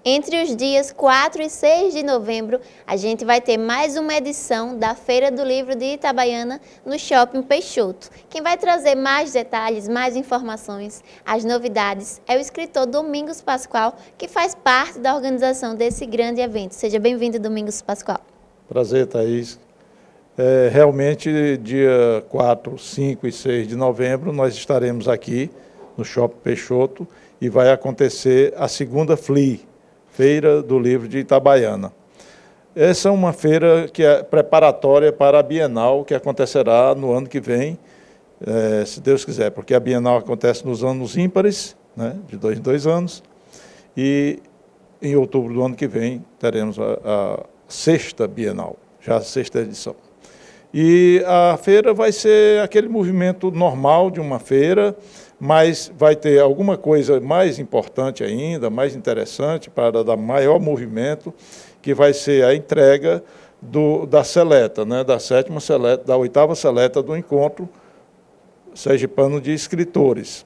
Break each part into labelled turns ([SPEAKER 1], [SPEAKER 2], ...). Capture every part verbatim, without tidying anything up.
[SPEAKER 1] Entre os dias quatro e seis de novembro, a gente vai ter mais uma edição da Feira do Livro de Itabaiana no Shopping Peixoto. Quem vai trazer mais detalhes, mais informações, as novidades, é o escritor Domingos Pascoal, que faz parte da organização desse grande evento. Seja bem-vindo, Domingos Pascoal.
[SPEAKER 2] Prazer, Thaís. É, realmente, dia quatro, cinco e seis de novembro, nós estaremos aqui no Shopping Peixoto e vai acontecer a segunda F L I, Feira do Livro de Itabaiana. Essa é uma feira que é preparatória para a Bienal, que acontecerá no ano que vem, é, se Deus quiser, porque a Bienal acontece nos anos ímpares, né, de dois em dois anos, e em outubro do ano que vem teremos a, a sexta Bienal, já a sexta edição. E a feira vai ser aquele movimento normal de uma feira, mas vai ter alguma coisa mais importante ainda, mais interessante, para dar maior movimento, que vai ser a entrega do, da seleta, né, da sétima seleta, da oitava seleta do encontro sergipano de escritores.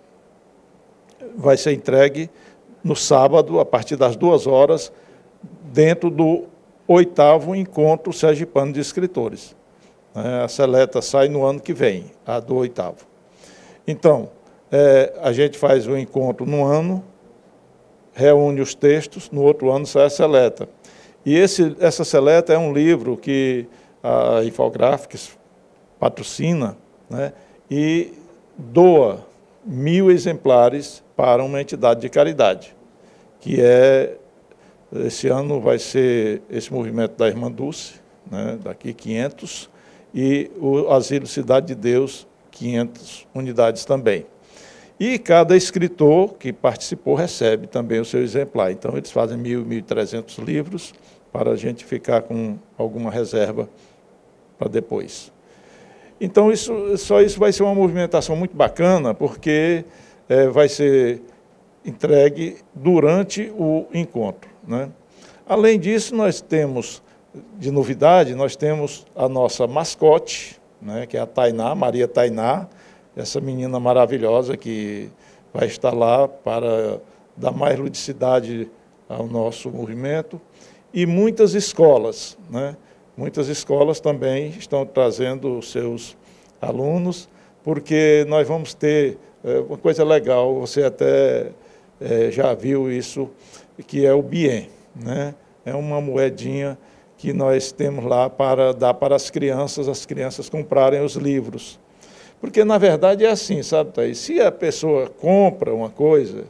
[SPEAKER 2] Vai ser entregue no sábado, a partir das duas horas, dentro do oitavo encontro sergipano de escritores. A seleta sai no ano que vem, a do oitavo. Então, é, a gente faz o encontro no ano, reúne os textos, no outro ano sai a seleta. E esse, essa seleta é um livro que a Infográficos patrocina, né, e doa mil exemplares para uma entidade de caridade, que é, esse ano vai ser esse movimento da Irmã Dulce, né, daqui quinhentos, e o Asilo Cidade de Deus, quinhentas unidades também. E cada escritor que participou recebe também o seu exemplar. Então, eles fazem mil, mil e trezentos livros para a gente ficar com alguma reserva para depois. Então, isso, só isso vai ser uma movimentação muito bacana, porque é, vai ser entregue durante o encontro, né? Além disso, nós temos, de novidade, nós temos a nossa mascote, né, que é a Tainá, Maria Tainá, essa menina maravilhosa que vai estar lá para dar mais ludicidade ao nosso movimento. E muitas escolas, né? Muitas escolas também estão trazendo os seus alunos, porque nós vamos ter é, uma coisa legal, você até é, já viu isso, que é o Bien, né? É uma moedinha que nós temos lá para dar para as crianças, as crianças comprarem os livros. Porque, na verdade, é assim, sabe, Thaís? Se a pessoa compra uma coisa,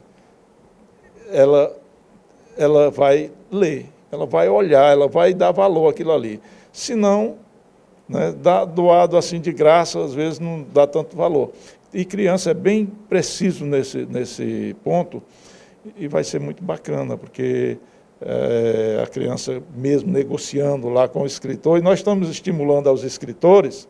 [SPEAKER 2] ela, ela vai ler, ela vai olhar, ela vai dar valor àquilo ali. Se não, né, dá, doado assim de graça, às vezes não dá tanto valor. E criança é bem preciso nesse, nesse ponto, e vai ser muito bacana, porque é, a criança mesmo negociando lá com o escritor, e nós estamos estimulando aos escritores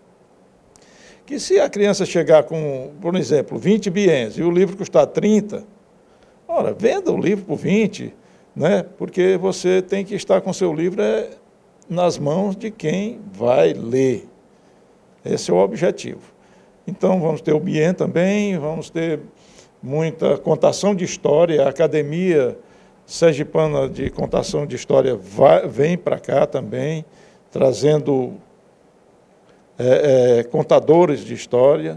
[SPEAKER 2] que se a criança chegar com, por exemplo, vinte biens e o livro custar trinta, ora, venda o livro por vinte, né? Porque você tem que estar com o seu livro é, nas mãos de quem vai ler. Esse é o objetivo. Então, vamos ter o bien também, vamos ter muita contação de história, a Academia Sergipana de Contação de História vai, vem para cá também, trazendo É, é, contadores de história,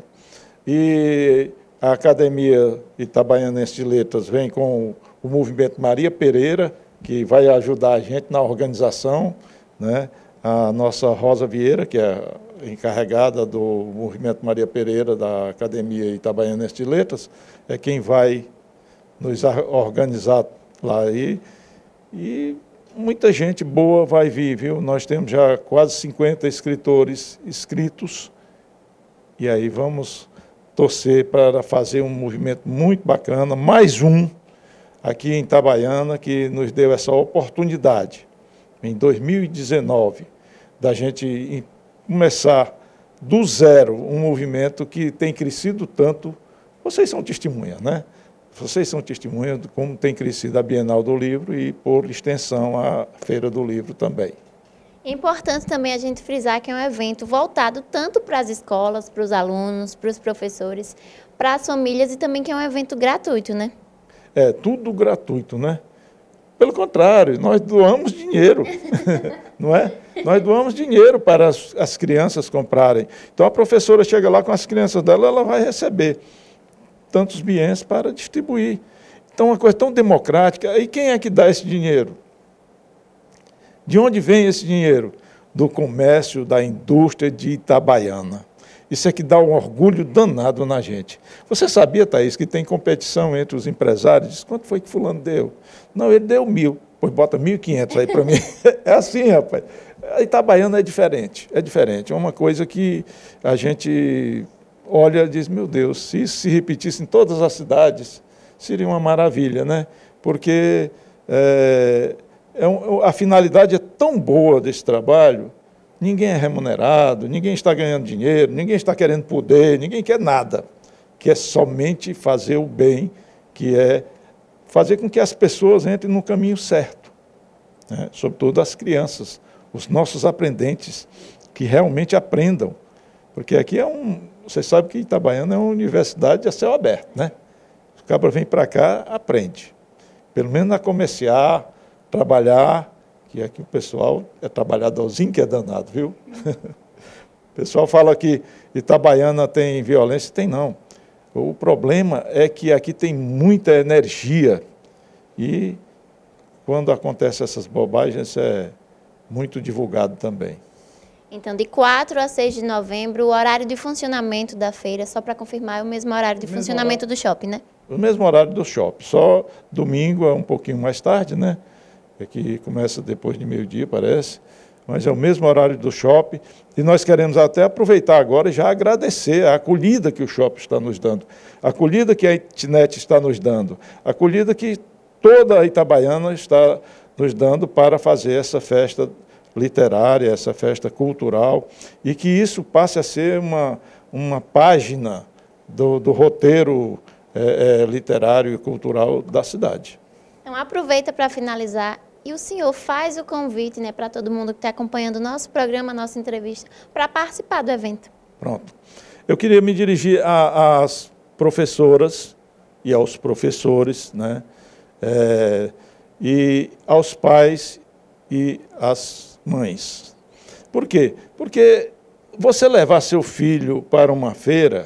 [SPEAKER 2] e a Academia Itabaianense de Letras vem com o movimento Maria Pereira, que vai ajudar a gente na organização, né? A nossa Rosa Vieira, que é encarregada do movimento Maria Pereira da Academia Itabaianense de Letras, é quem vai nos organizar lá aí, e muita gente boa vai vir, viu? Nós temos já quase cinquenta escritores inscritos, e aí vamos torcer para fazer um movimento muito bacana, mais um aqui em Itabaiana, que nos deu essa oportunidade, em dois mil e dezenove, da gente começar do zero um movimento que tem crescido tanto. Vocês são testemunhas, né? Vocês são testemunhas de como tem crescido a Bienal do Livro e, por extensão, a Feira do Livro também.
[SPEAKER 1] É importante também a gente frisar que é um evento voltado tanto para as escolas, para os alunos, para os professores, para as famílias, e também que é um evento gratuito, né?
[SPEAKER 2] É, tudo gratuito, né? Pelo contrário, nós doamos dinheiro, não é? Nós doamos dinheiro para as, as crianças comprarem. Então, a professora chega lá com as crianças dela, ela vai receber tantos bienes para distribuir. Então, uma coisa tão democrática. E quem é que dá esse dinheiro? De onde vem esse dinheiro? Do comércio, da indústria de Itabaiana. Isso é que dá um orgulho danado na gente. Você sabia, Thaís, que tem competição entre os empresários? Diz, quanto foi que fulano deu? Não, ele deu mil. Pois bota mil e quinhentos aí para mim. É assim, rapaz. A Itabaiana é diferente. É diferente. É uma coisa que a gente olha e diz, meu Deus, se isso se repetisse em todas as cidades, seria uma maravilha, né? Porque é, é um, a finalidade é tão boa desse trabalho. Ninguém é remunerado, ninguém está ganhando dinheiro, ninguém está querendo poder, ninguém quer nada. Que é somente fazer o bem, que é fazer com que as pessoas entrem no caminho certo. Né? Sobretudo as crianças, os nossos aprendentes, que realmente aprendam. Porque aqui é um... Você sabe que Itabaiana é uma universidade a céu aberto, né? O cabra vem para cá, aprende. Pelo menos na comerciar, trabalhar... que aqui o pessoal é trabalhadorzinho que é danado, viu? O pessoal fala que Itabaiana tem violência, tem não. O problema é que aqui tem muita energia e quando acontecem essas bobagens, isso é muito divulgado também.
[SPEAKER 1] Então, de quatro a seis de novembro, o horário de funcionamento da feira, só para confirmar, é o mesmo horário de funcionamento do shopping, né? O
[SPEAKER 2] mesmo horário do shopping, só domingo é um pouquinho mais tarde, né? Que começa depois de meio-dia, parece, mas é o mesmo horário do shopping, e nós queremos até aproveitar agora e já agradecer a acolhida que o shopping está nos dando, a acolhida que a Itnet está nos dando, a acolhida que toda a Itabaiana está nos dando para fazer essa festa literária, essa festa cultural, e que isso passe a ser uma, uma página do, do roteiro é, é, literário e cultural da cidade.
[SPEAKER 1] Então, aproveita para finalizar e o senhor faz o convite, né, para todo mundo que está acompanhando o nosso programa, nossa entrevista, para participar do evento.
[SPEAKER 2] Pronto. Eu queria me dirigir às professoras e aos professores, né, é, e aos pais e às mães. Por quê? Porque você levar seu filho para uma feira,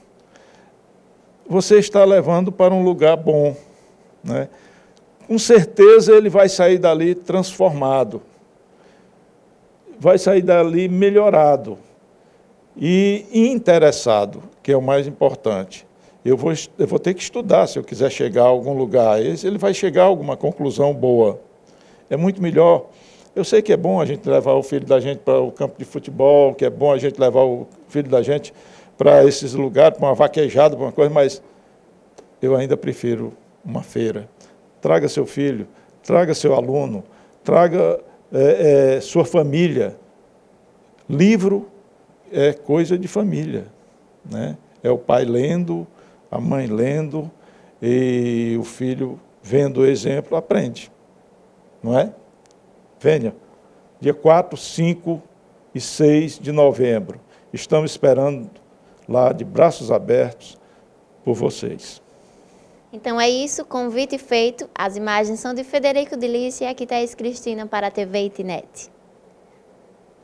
[SPEAKER 2] você está levando para um lugar bom, né? Com certeza ele vai sair dali transformado, vai sair dali melhorado e interessado, que é o mais importante. Eu vou, eu vou ter que estudar se eu quiser chegar a algum lugar, ele vai chegar a alguma conclusão boa. É muito melhor. Eu sei que é bom a gente levar o filho da gente para o campo de futebol, que é bom a gente levar o filho da gente para esses lugares, para uma vaquejada, para uma coisa, mas eu ainda prefiro uma feira. Traga seu filho, traga seu aluno, traga é, é, sua família. Livro é coisa de família, né? É o pai lendo, a mãe lendo, e o filho, vendo o exemplo, aprende. Não é? Venha, dia quatro, cinco e seis de novembro. Estamos esperando lá de braços abertos por vocês.
[SPEAKER 1] Então é isso, convite feito. As imagens são de Federico de Lícia e aqui está a Cristina para a T V Itnet.